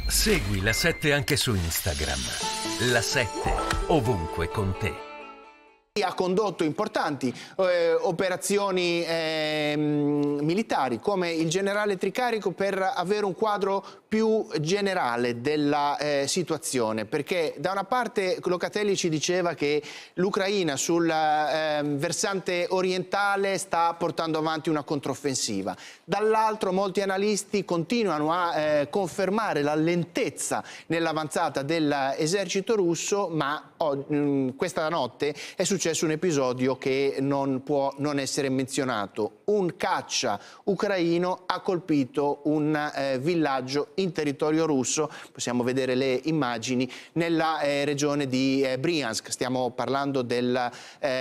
Segui La 7 anche su Instagram. La 7 ovunque con te. Ha condotto importanti operazioni militari come il generale Tricarico per avere un quadro più generale della situazione, perché da una parte Locatelli ci diceva che l'Ucraina sul versante orientale sta portando avanti una controffensiva, dall'altro molti analisti continuano a confermare la lentezza nell'avanzata dell'esercito russo, ma questa notte è successo un episodio che non può non essere menzionato. Un caccia ucraino ha colpito un villaggio in territorio russo, possiamo vedere le immagini, nella regione di Bryansk. Stiamo parlando del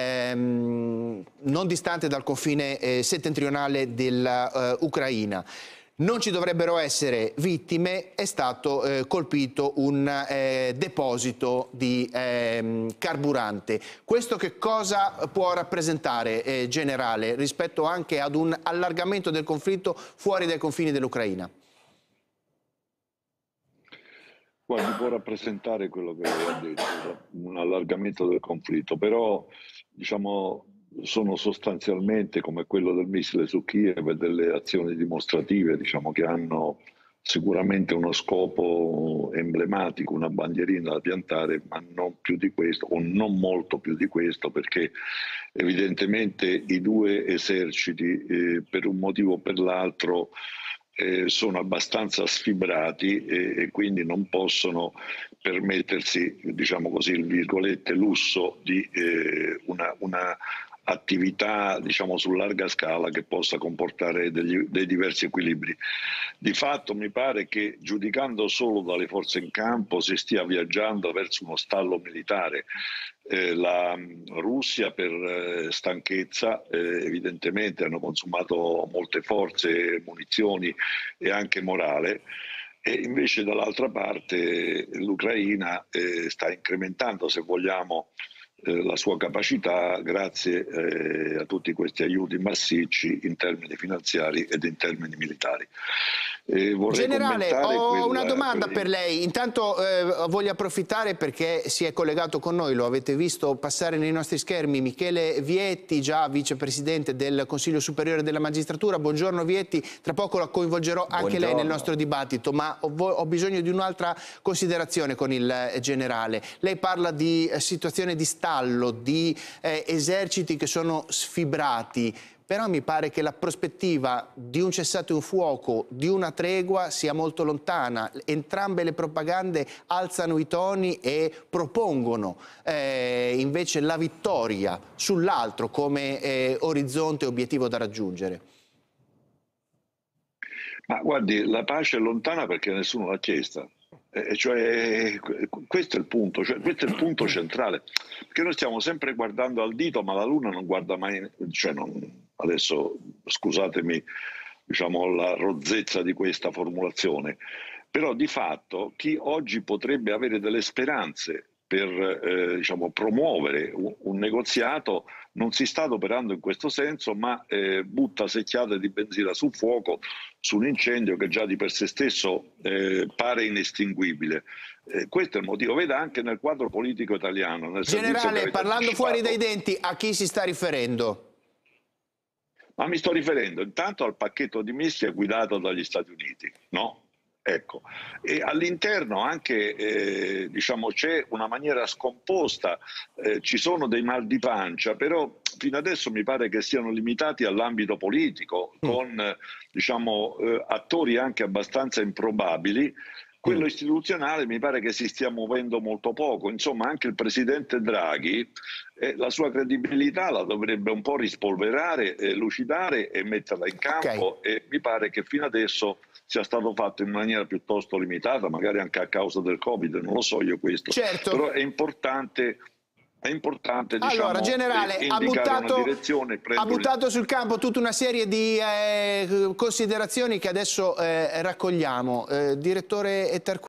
non distante dal confine settentrionale dell'Ucraina. Non ci dovrebbero essere vittime, è stato colpito un deposito di carburante. Questo che cosa può rappresentare, generale, rispetto anche ad un allargamento del conflitto fuori dai confini dell'Ucraina? Guardi, può rappresentare quello che lei ha detto, un allargamento del conflitto, però diciamo sono sostanzialmente come quello del missile su Kiev e delle azioni dimostrative, diciamo, che hanno sicuramente uno scopo emblematico, una bandierina da piantare, ma non più di questo, o non molto più di questo, perché evidentemente i due eserciti per un motivo o per l'altro sono abbastanza sfibrati e quindi non possono permettersi, diciamo così, il virgolette lusso di una attività, diciamo, su larga scala che possa comportare dei diversi equilibri. Di fatto mi pare che, giudicando solo dalle forze in campo, si stia viaggiando verso uno stallo militare. La Russia, per stanchezza, evidentemente hanno consumato molte forze, munizioni e anche morale, e invece dall'altra parte l'Ucraina sta incrementando, se vogliamo, la sua capacità grazie a tutti questi aiuti massicci in termini finanziari ed in termini militari. Generale, ho una domanda per lei. Intanto voglio approfittare perché si è collegato con noi, lo avete visto passare nei nostri schermi, Michele Vietti, già vicepresidente del Consiglio Superiore della Magistratura. Buongiorno Vietti, tra poco la coinvolgerò anche lei nel nostro dibattito, ma ho bisogno di un'altra considerazione con il generale. Lei parla di situazione di stallo, di eserciti che sono sfibrati. Però mi pare che la prospettiva di un cessate il fuoco, di una tregua, sia molto lontana. Entrambe le propagande alzano i toni e propongono invece la vittoria sull'altro come orizzonte e obiettivo da raggiungere. Ma guardi, la pace è lontana perché nessuno l'ha chiesta. Cioè, questo è il punto, cioè, questo è il punto centrale, perché noi stiamo sempre guardando al dito, ma la luna non guarda mai, cioè adesso scusatemi, diciamo, la rozzezza di questa formulazione, però di fatto chi oggi potrebbe avere delle speranze per diciamo, promuovere un negoziato non si sta adoperando in questo senso, ma butta secchiate di benzina sul fuoco, su un incendio che già di per sé stesso pare inestinguibile. Questo è il motivo, veda anche nel quadro politico italiano. Nel Generale, parlando fuori dai denti, a chi si sta riferendo? Ma mi sto riferendo intanto al pacchetto di mischia guidato dagli Stati Uniti, no? Ecco, e all'interno anche diciamo, c'è una maniera scomposta, ci sono dei mal di pancia, però fino adesso mi pare che siano limitati all'ambito politico, con diciamo, attori anche abbastanza improbabili. Quello istituzionale mi pare che si stia muovendo molto poco, insomma anche il presidente Draghi la sua credibilità la dovrebbe un po' rispolverare, lucidare e metterla in campo, e mi pare che fino adesso sia stato fatto in maniera piuttosto limitata, magari anche a causa del Covid, non lo so io questo, però è importante diciamo, allora, generale, indicare una direzione. Ha buttato sul campo tutta una serie di considerazioni che adesso raccogliamo. Direttore Tarquini.